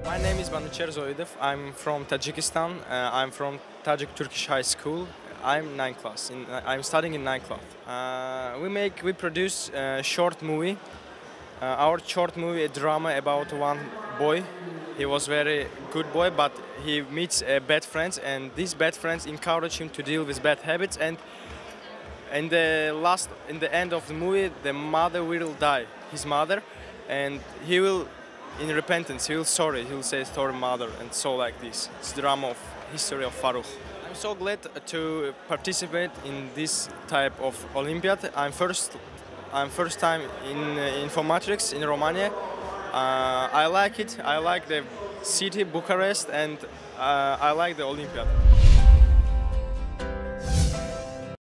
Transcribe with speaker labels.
Speaker 1: My name is Banucher Zoidov. I'm from Tajikistan. I'm from Tajik Turkish High School. I'm 9th class. I'm studying in 9th class. We produce a short movie. Our short movie, a drama about one boy. He was very good boy, but he meets bad friends, and these bad friends encourage him to deal with bad habits. And in the end of the movie, the mother will die, his mother, and he will, in repentance, he will sorry. He will say sorry, mother, and so like this. It's the drama of history of Farukh. I'm so glad to participate in this type of Olympiad. I'm first time in Infomatrix in Romania. I like it. I like the city, Bucharest, and I like the Olympiad.